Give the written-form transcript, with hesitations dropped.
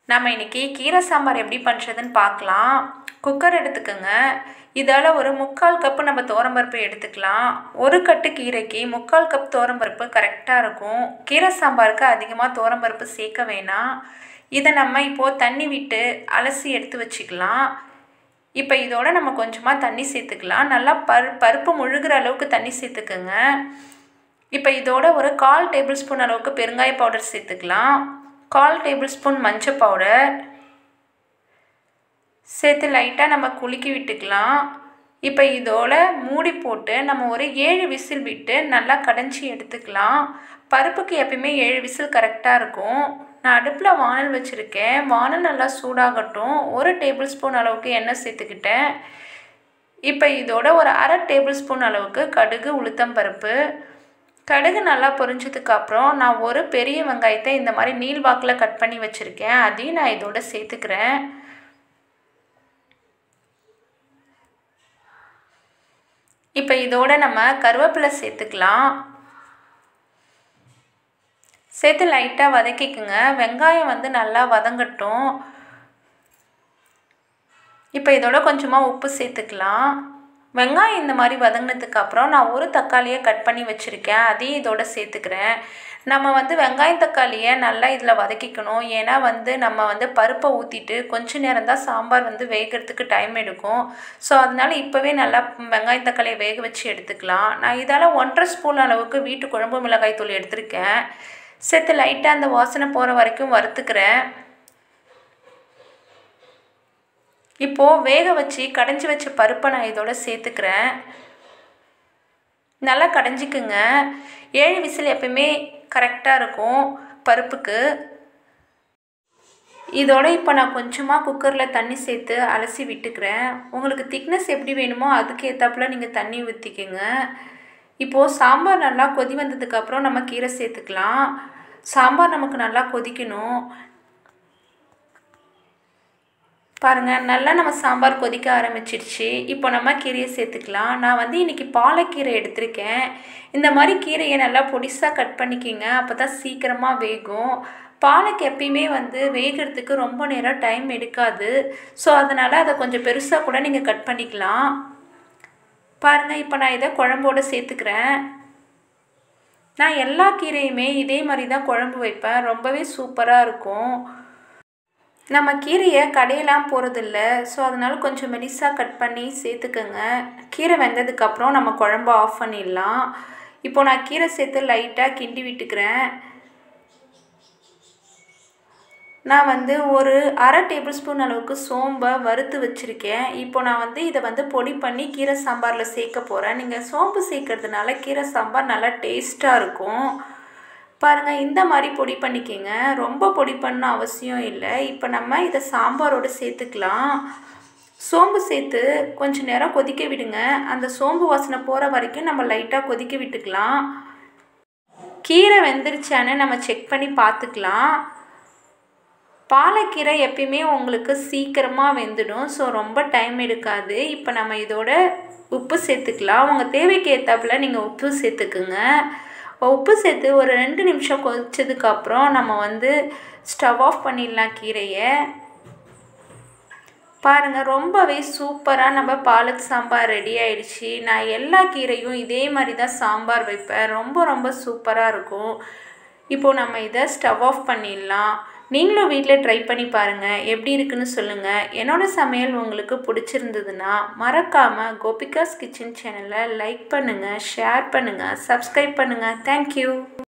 நம்ம இன்றைக்கி கீரை சாம்பார் எப்படி பண்ணுறதுன்னு பார்க்கலாம். குக்கர் எடுத்துக்கோங்க. இதால் ஒரு 3/4 கப்பு நம்ம துவரம்பருப்பு எடுத்துக்கலாம். ஒரு கட்டு கீரைக்கு 3/4 கப் துவரம்பருப்பு கரெக்டாக இருக்கும். கீரை சாம்பாருக்கு அதிகமாக துவரம்பருப்பு சேர்க்க வேணாம். இதை நம்ம இப்போது தண்ணி விட்டு அலசி எடுத்து வச்சுக்கலாம். இப்போ இதோட நம்ம கொஞ்சமாக தண்ணி சேர்த்துக்கலாம். நல்லா பருப்பு முழுகிற அளவுக்கு தண்ணி சேர்த்துக்குங்க. இப்போ இதோட ஒரு 1/4 டேபிள் ஸ்பூன் அளவுக்கு பெருங்காய பவுடர் சேர்த்துக்கலாம். 1/4 டேபிள் ஸ்பூன் மஞ்சள் பவுடர் சேர்த்து லைட்டாக நம்ம குலுக்கி விட்டுக்கலாம். இப்போ இதோட மூடி போட்டு நம்ம ஒரு 7 விசில் விட்டு நல்லா கடைஞ்சி எடுத்துக்கலாம். பருப்புக்கு எப்பயுமே 7 விசில் கரெக்டாக இருக்கும். நான் அடுப்பில் வானல் வச்சுருக்கேன். வானல் நல்லா சூடாகட்டும். 1 டேபிள் ஸ்பூன் அளவுக்கு எண்ணெய் சேர்த்துக்கிட்டேன். இப்போ இதோட ஒரு 1/2 டேபிள் ஸ்பூன் அளவுக்கு கடுகு உளுத்தம்பருப்பு. கடுகு நல்லா பொரிஞ்சதுக்கப்புறம் நான் ஒரு பெரிய வெங்காயத்தை இந்த மாதிரி நீள்வாக்கில் கட் பண்ணி வச்சுருக்கேன். அதையும் நான் இதோட சேர்த்துக்கிறேன். இப்போ இதோட நம்ம கருவேப்பிலை சேர்த்துக்கலாம். சேர்த்து லைட்டாக வதக்கிக்குங்க. வெங்காயம் நல்லா வதங்கட்டும். இப்போ இதோட கொஞ்சமாக உப்பு சேர்த்துக்கலாம். வெங்காயம் இந்த மாதிரி வதங்கினதுக்கப்புறம் நான் ஒரு தக்காளியை கட் பண்ணி வச்சுருக்கேன். அதையும் இதோட சேர்த்துக்கிறேன். நம்ம வெங்காயம் தக்காளியை நல்லா இதில் வதக்கிக்கணும். ஏன்னா நம்ம பருப்பை ஊற்றிட்டு கொஞ்சம் நேரம் தான் சாம்பார் வேகிறதுக்கு டைம் எடுக்கும். ஸோ அதனால் இப்போவே நல்லா வெங்காயம் தக்காளியை வேக வச்சு எடுத்துக்கலாம். நான் இதால் 1/2 ஸ்பூன் அளவுக்கு வீட்டு குழம்பு மிளகாய் தூள் எடுத்திருக்கேன். சேர்த்து லைட்டாக அந்த வாசனை போகிற வரைக்கும் வறுத்துக்கிறேன். இப்போது வேக வச்சு கடைஞ்சி வச்ச பருப்பை நான் இதோட சேர்த்துக்கிறேன். நல்லா கடைஞ்சிக்குங்க. 7 விசில் எப்பயுமே கரெக்டாக இருக்கும் பருப்புக்கு. இதோட இப்போ நான் கொஞ்சமாக குக்கரில் தண்ணி சேர்த்து அலசி விட்டுக்கிறேன். உங்களுக்கு திக்னஸ் எப்படி வேணுமோ அதுக்கு ஏற்றாப்புல நீங்கள் தண்ணி ஊற்றிக்கோங்க. இப்போது சாம்பார் நல்லா கொதி வந்ததுக்கப்புறம் நம்ம கீரை சேர்த்துக்கலாம். சாம்பார் நமக்கு நல்லா கொதிக்கணும். பாருங்கள், நல்லா நம்ம சாம்பார் கொதிக்க ஆரம்பிச்சிடுச்சு. இப்போ நம்ம கீரையை சேர்த்துக்கலாம். நான் இன்றைக்கி பாலக்கீரை எடுத்திருக்கேன். இந்த மாதிரி கீரையை நல்லா பொடிசாக கட் பண்ணிக்கிங்க. அப்போ தான் சீக்கிரமாக வேகும். பாலக்கு எப்பயுமே வேகிறதுக்கு ரொம்ப நேரம் டைம் எடுக்காது. ஸோ அதனால் அதை கொஞ்சம் பெருசாக கூட நீங்கள் கட் பண்ணிக்கலாம். பாருங்கள், இப்போ நான் இதை குழம்போடு சேர்த்துக்கிறேன். நான் எல்லா கீரையுமே இதே மாதிரி தான் குழம்பு வைப்பேன். ரொம்பவே சூப்பராக இருக்கும். நம்ம கீரையை கடையெல்லாம் போகிறதில்ல. ஸோ அதனால் கொஞ்சம் மெலிசாக கட் பண்ணி சேர்த்துக்கோங்க. கீரை வெந்ததுக்கப்புறம் நம்ம குழம்பு ஆஃப் பண்ணிடலாம். இப்போது நான் கீரை சேர்த்து லைட்டாக கிண்டி விட்டுக்கிறேன். நான் ஒரு 1/2 டேபிள் ஸ்பூன் அளவுக்கு சோம்பை வறுத்து வச்சுருக்கேன். இப்போ நான் இதை பொடி பண்ணி கீரை சாம்பாரில் சேர்க்க போகிறேன். நீங்கள் சோம்பு சேர்க்கறதுனால கீரை சாம்பார் நல்லா டேஸ்ட்டாக இருக்கும். பாருங்கள், இந்த மாதிரி பொடி பண்ணிக்கோங்க. ரொம்ப பொடி பண்ண அவசியம் இல்லை. இப்போ நம்ம இதை சாம்பாரோடு சேர்த்துக்கலாம். சோம்பு சேர்த்து கொஞ்சம் நேரம் கொதிக்க விடுங்க. அந்த சோம்பு வாசனை போகிற வரைக்கும் நம்ம லைட்டாக கொதிக்க விட்டுக்கலாம். கீரை வெந்துருச்சான்னு நம்ம செக் பண்ணி பார்த்துக்கலாம். பாலக்கீரை எப்பயுமே உங்களுக்கு சீக்கிரமாக வெந்துடும். ஸோ ரொம்ப டைம் எடுக்காது. இப்போ நம்ம இதோட உப்பு சேர்த்துக்கலாம். உங்கள் தேவைக்கு ஏற்றாப்புல நீங்கள் உப்பு சேர்த்துக்குங்க. உப்பு சேர்த்து ஒரு 2 நிமிஷம் கொதிச்சதுக்கப்புறம் நம்ம ஸ்டவ் ஆஃப் பண்ணிடலாம் கீரையை. பாருங்கள், ரொம்பவே சூப்பராக நம்ம பாலக் சாம்பார் ரெடி ஆயிடுச்சு. நான் எல்லா கீரையும் இதே மாதிரி தான் சாம்பார் வைப்பேன். ரொம்ப ரொம்ப சூப்பராக இருக்கும். இப்போது நம்ம இதை ஸ்டவ் ஆஃப் பண்ணிடலாம். நீங்களும் வீட்டில் ட்ரை பண்ணி பாருங்கள். எப்படி இருக்குன்னு சொல்லுங்கள். என்னோடய சமையல் உங்களுக்கு பிடிச்சிருந்ததுன்னா மறக்காமல் கோபிகாஸ் கிச்சன் சேனலை லைக் பண்ணுங்கள், ஷேர் பண்ணுங்கள், சப்ஸ்கிரைப் பண்ணுங்கள். தேங்க்யூ.